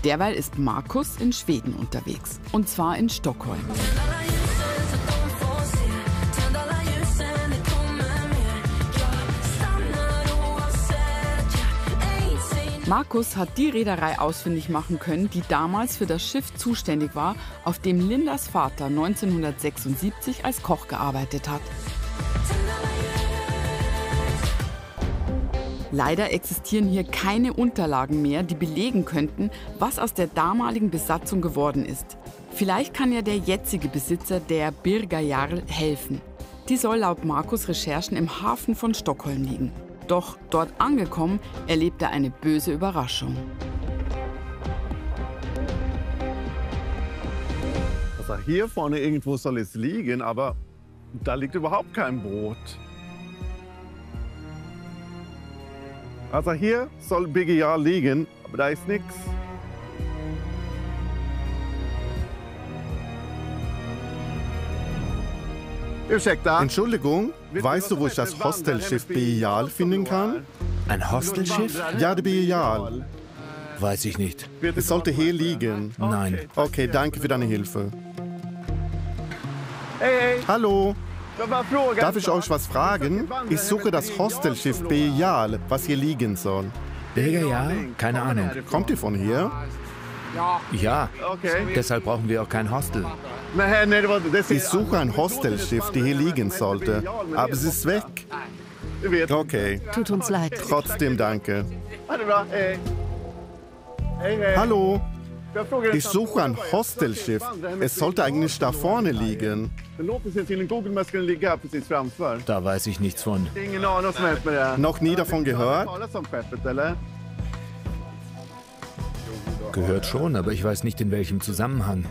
Derweil ist Markus in Schweden unterwegs. Und zwar in Stockholm. Markus hat die Reederei ausfindig machen können, die damals für das Schiff zuständig war, auf dem Lindas Vater 1976 als Koch gearbeitet hat. Leider existieren hier keine Unterlagen mehr, die belegen könnten, was aus der damaligen Besatzung geworden ist. Vielleicht kann ja der jetzige Besitzer, der Birger Jarl, helfen. Die soll laut Markus' Recherchen im Hafen von Stockholm liegen. Doch dort angekommen, erlebt er eine böse Überraschung. Also hier vorne irgendwo soll es liegen, aber da liegt überhaupt kein Boot. Also hier soll Birger Jarl liegen, aber da ist nichts. Entschuldigung, weißt du, wo ich das Hostelschiff Birger Jarl finden kann? Ein Hostelschiff? Ja, der Birger Jarl. Weiß ich nicht. Es sollte hier liegen. Nein. Okay, danke für deine Hilfe. Hallo, darf ich euch was fragen? Ich suche das Hostelschiff Birger Jarl, was hier liegen soll. Birger Jarl? Keine Ahnung. Kommt ihr von hier? Ja, deshalb brauchen wir auch kein Hostel. Ich suche ein Hostelschiff, die hier liegen sollte, aber es ist weg. Okay, Tut uns leid. trotzdem danke. Hallo, ich suche ein Hostelschiff. Es sollte eigentlich da vorne liegen. Da weiß ich nichts von. Noch nie davon gehört? Gehört schon, aber ich weiß nicht in welchem Zusammenhang.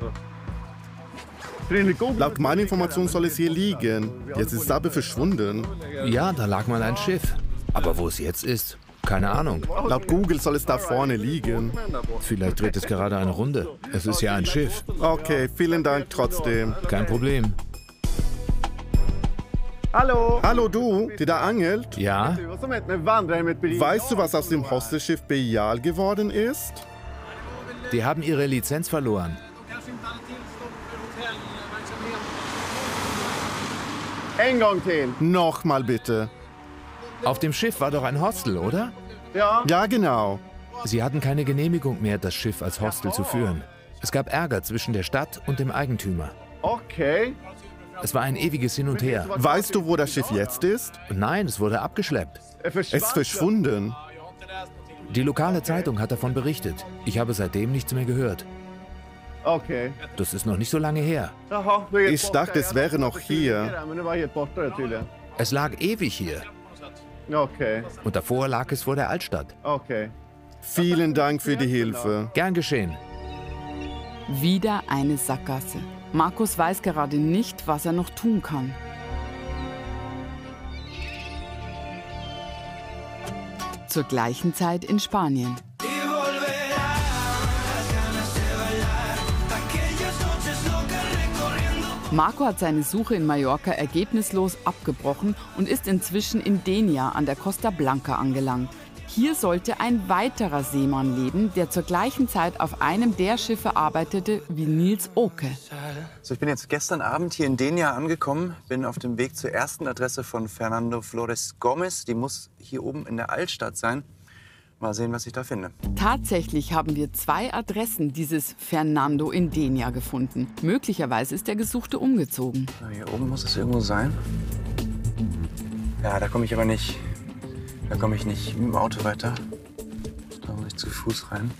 Laut meiner Information soll es hier liegen. Jetzt ist es aber verschwunden. Ja, da lag mal ein Schiff. Aber wo es jetzt ist, keine Ahnung. Laut Google soll es da vorne liegen. Vielleicht dreht es gerade eine Runde. Es ist ja ein Schiff. Okay, vielen Dank trotzdem. Kein Problem. Hallo du, die da angelt. Ja? Weißt du, was aus dem Hostelschiff Birger Jarl geworden ist? Die haben ihre Lizenz verloren. Nochmal bitte. Auf dem Schiff war doch ein Hostel, oder? Ja, genau. Sie hatten keine Genehmigung mehr, das Schiff als Hostel zu führen. Es gab Ärger zwischen der Stadt und dem Eigentümer. Okay. Es war ein ewiges Hin und Her. Weißt du, wo das Schiff jetzt ist? Nein, es wurde abgeschleppt. Es ist verschwunden. Die lokale Zeitung hat davon berichtet. Ich habe seitdem nichts mehr gehört. Okay. Das ist noch nicht so lange her. Ich dachte, es wäre noch hier. Es lag ewig hier. Okay. Und davor lag es vor der Altstadt. Okay. Vielen Dank für die Hilfe. Gern geschehen. Wieder eine Sackgasse. Markus weiß gerade nicht, was er noch tun kann. Zur gleichen Zeit in Spanien. Marco hat seine Suche in Mallorca ergebnislos abgebrochen und ist inzwischen in Denia an der Costa Blanca angelangt. Hier sollte ein weiterer Seemann leben, der zur gleichen Zeit auf einem der Schiffe arbeitete wie Nils Oke. So, ich bin jetzt gestern Abend hier in Denia angekommen, bin auf dem Weg zur ersten Adresse von Fernando Flores Gomez. Die muss hier oben in der Altstadt sein. Mal sehen, was ich da finde. Tatsächlich haben wir 2 Adressen dieses Fernando in Denia gefunden. Möglicherweise ist der Gesuchte umgezogen. So, hier oben muss es irgendwo sein. Ja, da komme ich aber nicht. Da komme ich nicht mit dem Auto weiter. Da muss ich zu Fuß rein.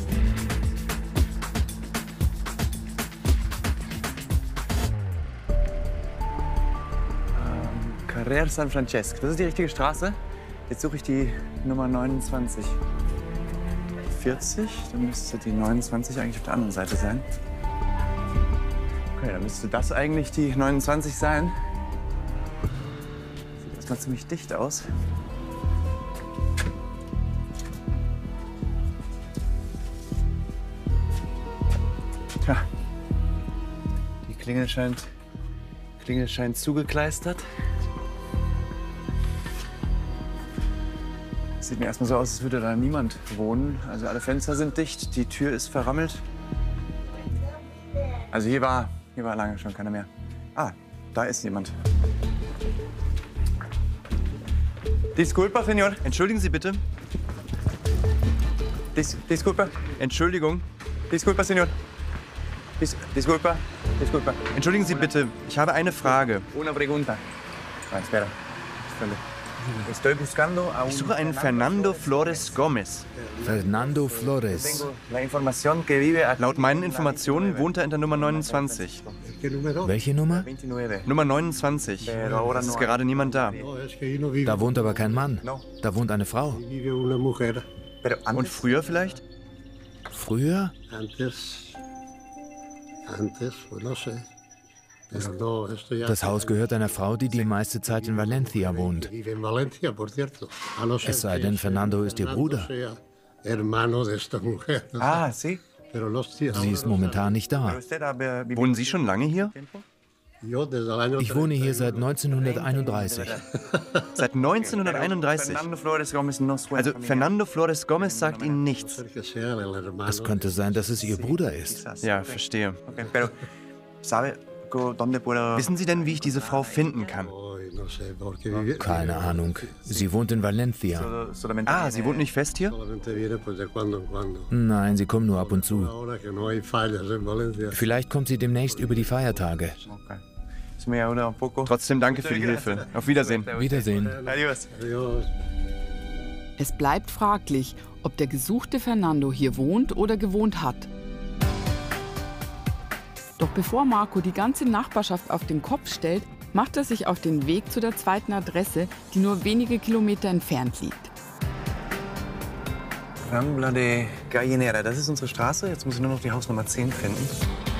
Carrer San Francesc. Das ist die richtige Straße. Jetzt suche ich die Nummer 29. 40, dann müsste die 29 eigentlich auf der anderen Seite sein. Okay, dann müsste das eigentlich die 29 sein. Sieht erstmal ziemlich dicht aus. Tja, die Klingel scheint zugekleistert. Sieht mir erstmal so aus, als würde da niemand wohnen. Also alle Fenster sind dicht, die Tür ist verrammelt. Also hier war lange schon keiner mehr. Ah, da ist jemand. Disculpa, Señor. Entschuldigen Sie bitte. Disculpa. Entschuldigung. Disculpa, Señor. Disculpa. Disculpa. Entschuldigen Sie bitte, ich habe eine Frage. Una pregunta. Ah, espera. Ich suche einen Fernando Flores Gomez. Fernando Flores. Laut meinen Informationen wohnt er in der Nummer 29. Welche Nummer? Nummer 29. Es ist gerade niemand da. Da wohnt aber kein Mann. Da wohnt eine Frau. Und früher vielleicht? Früher? Das Haus gehört einer Frau, die die meiste Zeit in Valencia wohnt. Es sei denn, Fernando ist ihr Bruder. Ah, Sie? Sie ist momentan nicht da. Wohnen Sie schon lange hier? Ich wohne hier seit 1931. Seit 1931? Also Fernando Flores Gomez sagt Ihnen nichts? Es könnte sein, dass es ihr Bruder ist. Ja, verstehe. Wissen Sie denn, wie ich diese Frau finden kann? Keine Ahnung. Sie wohnt in Valencia. Ah, sie wohnt nicht fest hier? Nein, sie kommt nur ab und zu. Vielleicht kommt sie demnächst über die Feiertage. Trotzdem danke für die Hilfe. Auf Wiedersehen. Wiedersehen. Adios. Es bleibt fraglich, ob der gesuchte Fernando hier wohnt oder gewohnt hat. Doch bevor Marco die ganze Nachbarschaft auf den Kopf stellt, macht er sich auf den Weg zu der zweiten Adresse, die nur wenige Kilometer entfernt liegt. Rambla de Gallinera, das ist unsere Straße. Jetzt muss ich nur noch die Hausnummer 10 finden.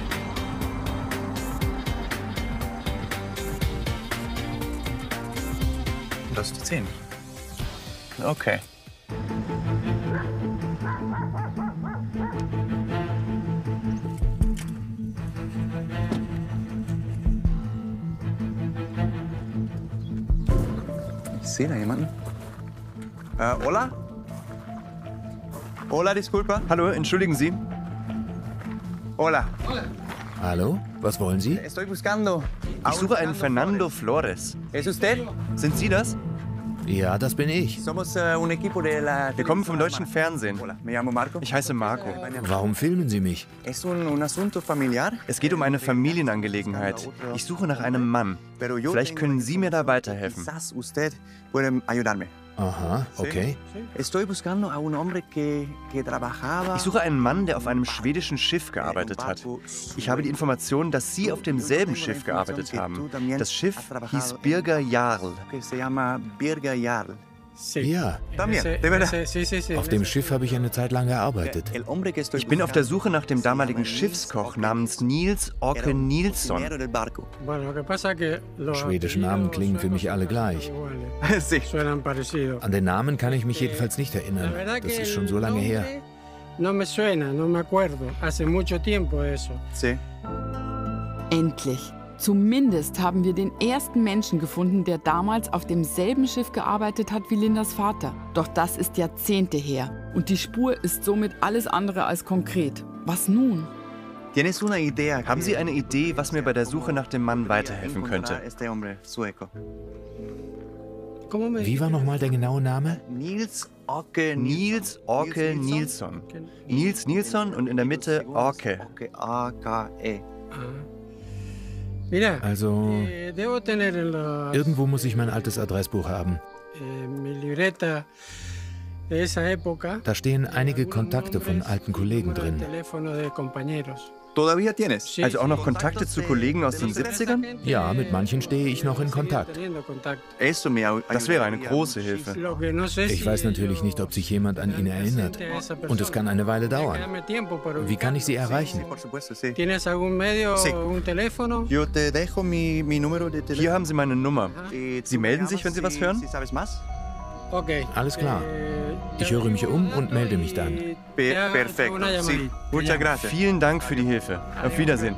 Das ist die 10. Okay. Ich sehe da jemanden. Hola? Hola, disculpa. Hallo, entschuldigen Sie. Hola. Hallo? Was wollen Sie? Ich suche einen Fernando Flores. Sind Sie das? Ja, das bin ich. Wir kommen vom deutschen Fernsehen. Ich heiße Marco. Warum filmen Sie mich? Es geht um eine Familienangelegenheit. Ich suche nach einem Mann. Vielleicht können Sie mir da weiterhelfen. Aha, okay. Ich suche einen Mann, der auf einem schwedischen Schiff gearbeitet hat. Ich habe die Information, dass Sie auf demselben Schiff gearbeitet haben. Das Schiff hieß Birger Jarl. Ja, auf dem Schiff habe ich eine Zeit lang gearbeitet. Ich bin auf der Suche nach dem damaligen Schiffskoch namens Nils Åke Nilsson. Schwedische Namen klingen für mich alle gleich. An den Namen kann ich mich jedenfalls nicht erinnern. Das ist schon so lange her. Endlich! Zumindest haben wir den ersten Menschen gefunden, der damals auf demselben Schiff gearbeitet hat wie Lindas Vater. Doch das ist Jahrzehnte her und die Spur ist somit alles andere als konkret. Was nun? Haben Sie eine Idee, was mir bei der Suche nach dem Mann weiterhelfen könnte? Wie war nochmal der genaue Name? Nils Åke Nilsson. Nils Nilsson und in der Mitte Åke. Also, irgendwo muss ich mein altes Adressbuch haben. Da stehen einige Kontakte von alten Kollegen drin. Also auch noch Kontakte zu Kollegen aus den 70ern? Ja, mit manchen stehe ich noch in Kontakt. Das wäre eine große Hilfe. Ich weiß natürlich nicht, ob sich jemand an ihn erinnert. Und es kann eine Weile dauern. Wie kann ich Sie erreichen? Hier haben Sie meine Nummer. Sie melden sich, wenn Sie was hören? Alles klar. Ich höre mich um und melde mich dann. Perfekt. Vielen Dank für die Hilfe. Auf Wiedersehen.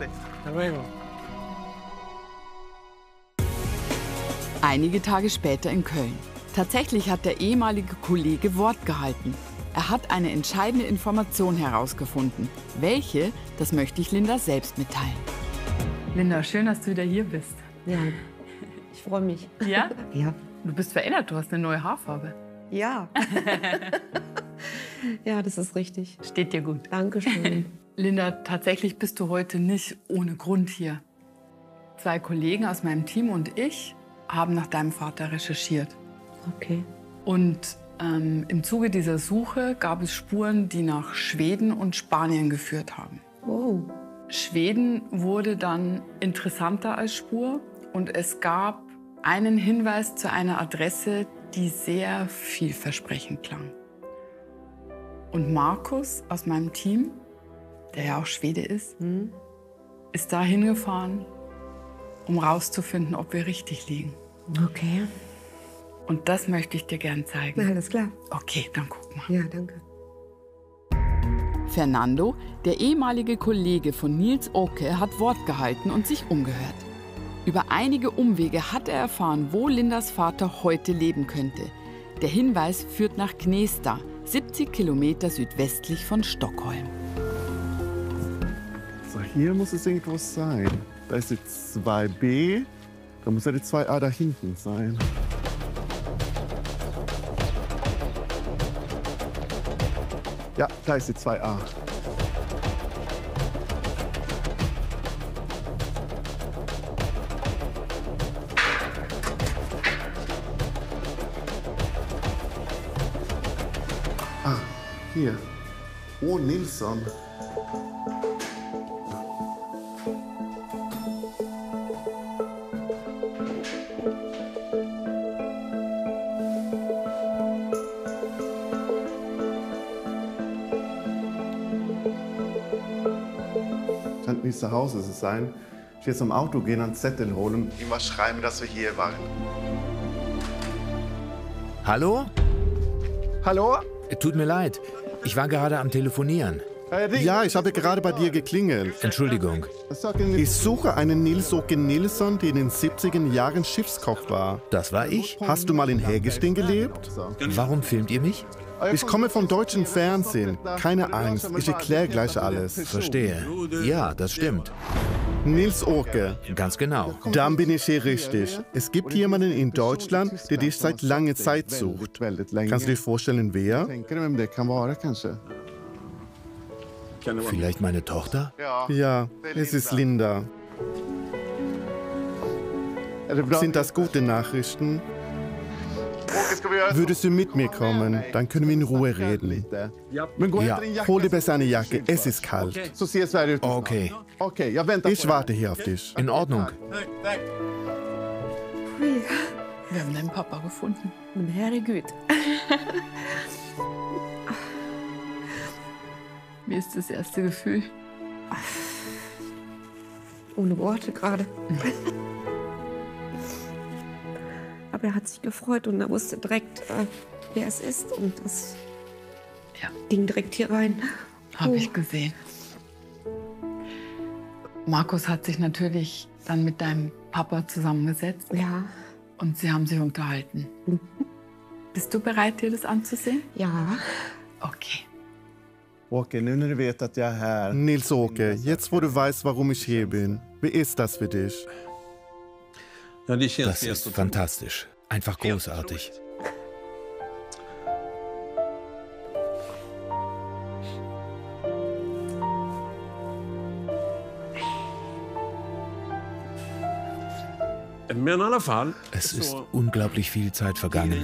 Einige Tage später in Köln. Tatsächlich hat der ehemalige Kollege Wort gehalten. Er hat eine entscheidende Information herausgefunden. Welche, das möchte ich Linda selbst mitteilen. Linda, schön, dass du wieder hier bist. Ja, ich freue mich. Ja? Ja. Du bist verändert, du hast eine neue Haarfarbe. Ja. Ja, das ist richtig. Steht dir gut. Dankeschön. Linda, tatsächlich bist du heute nicht ohne Grund hier. 2 Kollegen aus meinem Team und ich haben nach deinem Vater recherchiert. Okay. Und im Zuge dieser Suche gab es Spuren, die nach Schweden und Spanien geführt haben. Oh. Schweden wurde dann interessanter als Spur und es gab einen Hinweis zu einer Adresse, die sehr vielversprechend klang. Und Markus aus meinem Team, der ja auch Schwede ist, ist da hingefahren, um rauszufinden, ob wir richtig liegen. Okay. Und das möchte ich dir gern zeigen. Alles klar. Okay, dann guck mal. Ja, danke. Fernando, der ehemalige Kollege von Nils Åke, hat Wort gehalten und sich umgehört. Über einige Umwege hat er erfahren, wo Lindas Vater heute leben könnte. Der Hinweis führt nach Gnesta, 70 Kilometer südwestlich von Stockholm. So, hier muss es irgendwo sein. Da ist die 2b, da muss ja die 2a da hinten sein. Ja, da ist die 2a. Ah, hier. Oh, Nilsson. Scheint nicht zu Hause zu sein. Ich will zum Auto gehen, einen Zettel holen, ihm was schreiben, dass wir hier waren. Hallo? Hallo? Tut mir leid. Ich war gerade am Telefonieren. Ja, ich habe gerade bei dir geklingelt. Entschuldigung. Ich suche einen Nils Åke Nilsson, der in den 70er Jahren Schiffskoch war. Das war ich? Hast du mal in Hägersten gelebt? Warum filmt ihr mich? Ich komme vom deutschen Fernsehen. Keine Angst, ich erkläre gleich alles. Verstehe. Ja, das stimmt. Nils Åke. Ganz genau. Dann bin ich hier richtig. Es gibt jemanden in Deutschland, der dich seit langer Zeit sucht. Kannst du dir vorstellen, wer? Vielleicht meine Tochter? Ja, es ist Linda. Sind das gute Nachrichten? Würdest du mit mir kommen? Dann können wir in Ruhe reden. Ja. Hol dir besser eine Jacke, es ist kalt. Okay. Ich warte hier auf dich. In Ordnung. Wir haben deinen Papa gefunden. Herregud. Wie ist das erste Gefühl? Ohne Worte gerade. Aber er hat sich gefreut und er wusste direkt, wer es ist. Und das ging direkt hier rein. Habe ich gesehen. Markus hat sich natürlich dann mit deinem Papa zusammengesetzt. Ja. Und sie haben sich unterhalten. Bist du bereit, dir das anzusehen? Ja. Okay. Nils Åke, jetzt wo du weißt, warum ich hier bin, wie ist das für dich? Das ist fantastisch. Einfach großartig. Es ist unglaublich viel Zeit vergangen.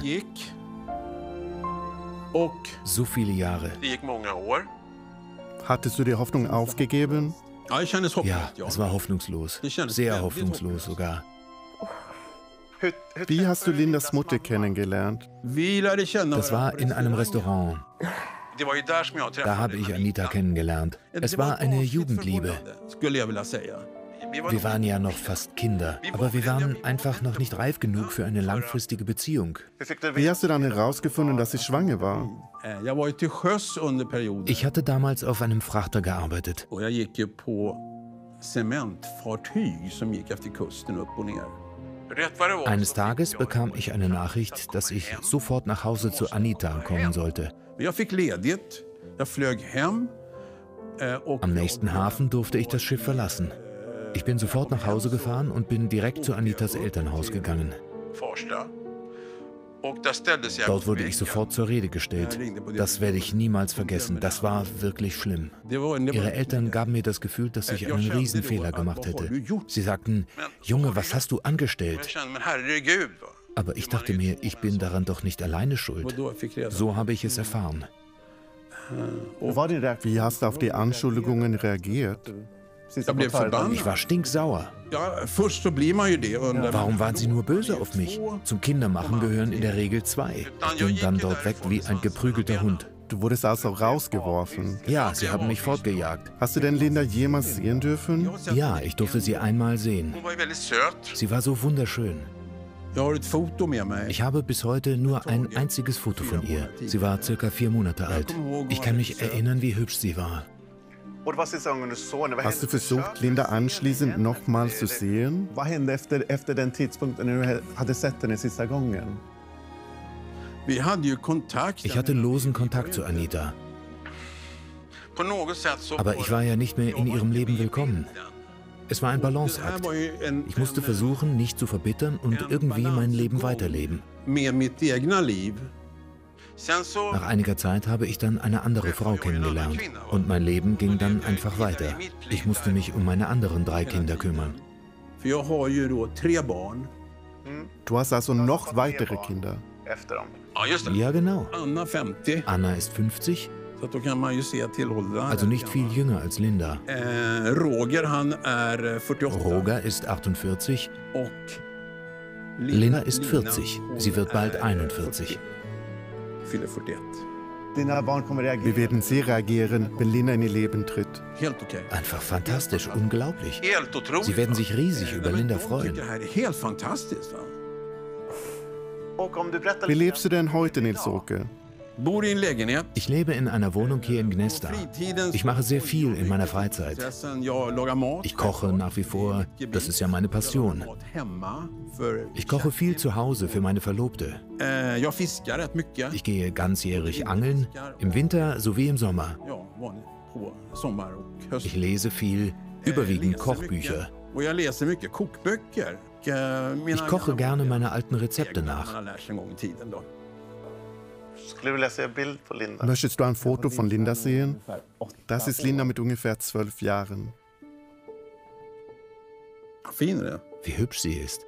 So viele Jahre. Hattest du die Hoffnung aufgegeben? Ja, es war hoffnungslos. Sehr hoffnungslos sogar. Wie hast du Lindas Mutter kennengelernt? Das war in einem Restaurant. Da habe ich Anita kennengelernt. Es war eine Jugendliebe. Wir waren ja noch fast Kinder, aber wir waren einfach noch nicht reif genug für eine langfristige Beziehung. Wie hast du dann herausgefunden, dass sie schwanger war? Ich hatte damals auf einem Frachter gearbeitet. Eines Tages bekam ich eine Nachricht, dass ich sofort nach Hause zu Anita kommen sollte. Am nächsten Hafen durfte ich das Schiff verlassen. Ich bin sofort nach Hause gefahren und bin direkt zu Anitas Elternhaus gegangen. Dort wurde ich sofort zur Rede gestellt. Das werde ich niemals vergessen. Das war wirklich schlimm. Ihre Eltern gaben mir das Gefühl, dass ich einen Riesenfehler gemacht hätte. Sie sagten, Junge, was hast du angestellt? Aber ich dachte mir, ich bin daran doch nicht alleine schuld. So habe ich es erfahren. Wie hast du auf die Anschuldigungen reagiert? Ich war stinksauer. Warum waren sie nur böse auf mich? Zum Kindermachen gehören in der Regel 2. Ich ging dann dort weg wie ein geprügelter Hund. Du wurdest also rausgeworfen? Ja, sie haben mich fortgejagt. Hast du denn Linda jemals sehen dürfen? Ja, ich durfte sie einmal sehen. Sie war so wunderschön. Ich habe bis heute nur ein einziges Foto von ihr. Sie war circa 4 Monate alt. Ich kann mich erinnern, wie hübsch sie war. Hast du versucht, Linda anschließend nochmals zu sehen? Ich hatte losen Kontakt zu Anita. Aber ich war ja nicht mehr in ihrem Leben willkommen. Es war ein Balanceakt. Ich musste versuchen, nicht zu verbittern und irgendwie mein Leben weiterleben. Nach einiger Zeit habe ich dann eine andere Frau kennengelernt und mein Leben ging dann einfach weiter. Ich musste mich um meine anderen 3 Kinder kümmern. Du hast also noch weitere Kinder? Ja, genau. Anna ist 50, also nicht viel jünger als Linda. Roger ist 48, Linda ist 40, sie wird bald 41. Wie werden Sie reagieren, wenn Linda in Ihr Leben tritt? Einfach fantastisch, unglaublich. Sie werden sich riesig über Linda freuen. Wie lebst du denn heute, Nils-Åke? Ich lebe in einer Wohnung hier in Gnesta. Ich mache sehr viel in meiner Freizeit. Ich koche nach wie vor, das ist ja meine Passion. Ich koche viel zu Hause für meine Verlobte. Ich gehe ganzjährig angeln, im Winter sowie im Sommer. Ich lese viel, überwiegend Kochbücher. Ich koche gerne meine alten Rezepte nach. Möchtest du ein Foto von Linda sehen? Das ist Linda mit ungefähr 12 Jahren. Wie hübsch sie ist.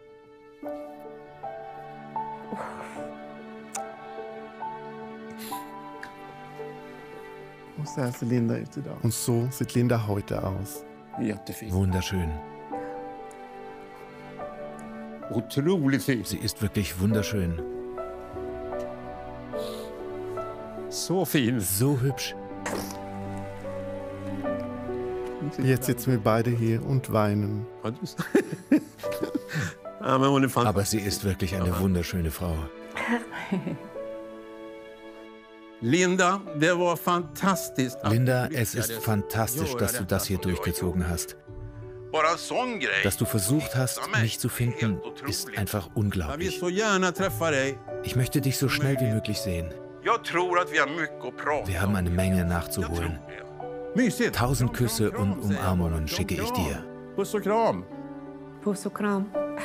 Und so sieht Linda heute aus. Wunderschön. Sie ist wirklich wunderschön. So hübsch. Jetzt sitzen wir beide hier und weinen. Aber sie ist wirklich eine wunderschöne Frau. Linda, es ist fantastisch, dass du das hier durchgezogen hast. Dass du versucht hast, mich zu finden, ist einfach unglaublich. Ich möchte dich so schnell wie möglich sehen. Wir haben eine Menge nachzuholen. 1000 Küsse und Umarmungen schicke ich dir. Puss und Kram.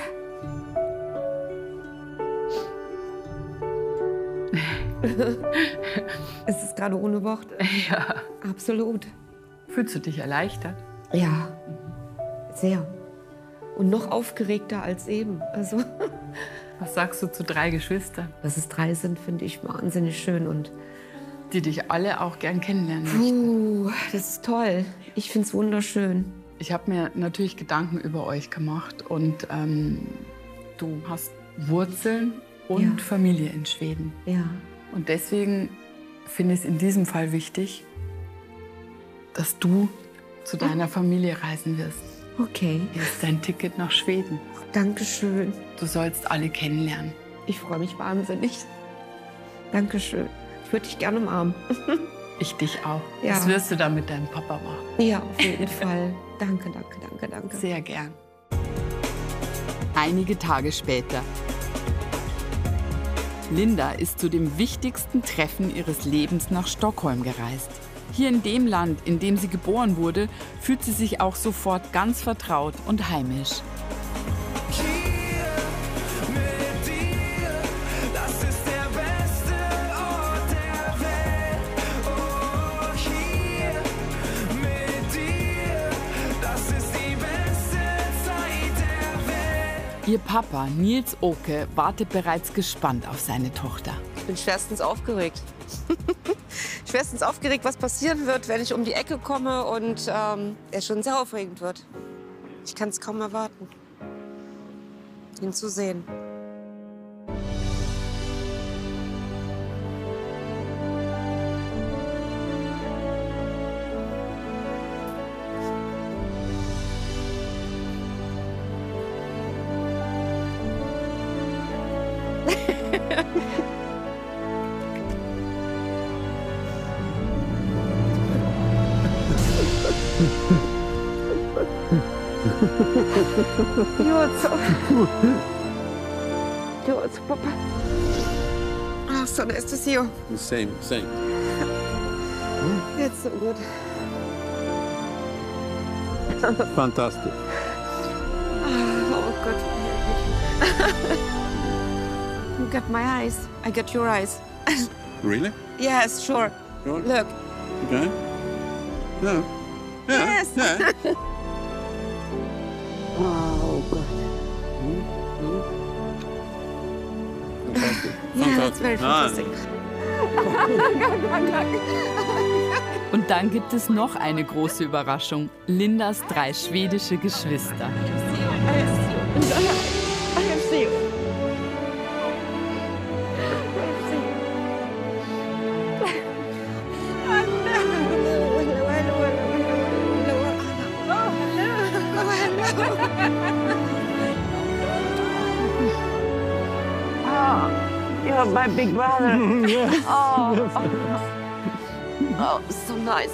Es ist gerade ohne Worte. Ja. Absolut. Fühlst du dich erleichtert? Ja, sehr. Und noch aufgeregter als eben. Also, was sagst du zu 3 Geschwistern? Dass es 3 sind, finde ich wahnsinnig schön. Und die dich alle auch gern kennenlernen möchten. Das ist toll. Ich finde es wunderschön. Ich habe mir natürlich Gedanken über euch gemacht. Und du hast Wurzeln und Familie in Schweden. Ja. Und deswegen finde ich es in diesem Fall wichtig, dass du zu deiner Familie reisen wirst. Okay. Hier ist dein Ticket nach Schweden. Dankeschön. Du sollst alle kennenlernen. Ich freue mich wahnsinnig. Dankeschön. Ich würde dich gerne umarmen. Ich dich auch. Ja. Das wirst du dann mit deinem Papa machen. Ja, auf jeden Fall. Danke, danke, danke, danke. Sehr gern. einige Tage später. Linda ist zu dem wichtigsten Treffen ihres Lebens nach Stockholm gereist. Hier in dem Land, in dem sie geboren wurde, fühlt sie sich auch sofort ganz vertraut und heimisch. Ihr Papa, Nils Oke, wartet bereits gespannt auf seine Tochter. Ich bin schwerstens aufgeregt. Schwerstens aufgeregt, was passieren wird, wenn ich um die Ecke komme und es schon sehr aufregend wird. Ich kann es kaum erwarten, ihn zu sehen. You're so Papa. Oh, so nice to see you. Same. It's so good. Fantastic. Oh, good. You got my eyes. I got your eyes. Really? Yes, sure. Sure. Look. Okay. Yeah. Yes. Yeah. Oh, God. Fantastic. Yeah, that's very fantastic. Und dann gibt es noch eine große Überraschung: Lindas 3 schwedische Geschwister. You're my big brother. Oh, so nice.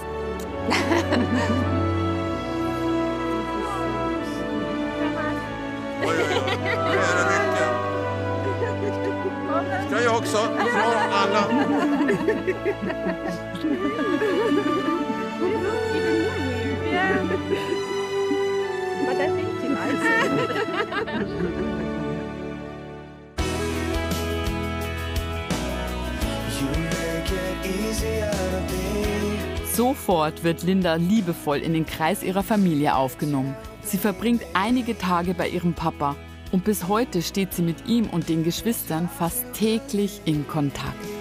Ska jag också? Från alla. But I think you Sofort wird Linda liebevoll in den Kreis ihrer Familie aufgenommen. Sie verbringt einige Tage bei ihrem Papa und bis heute steht sie mit ihm und den Geschwistern fast täglich in Kontakt.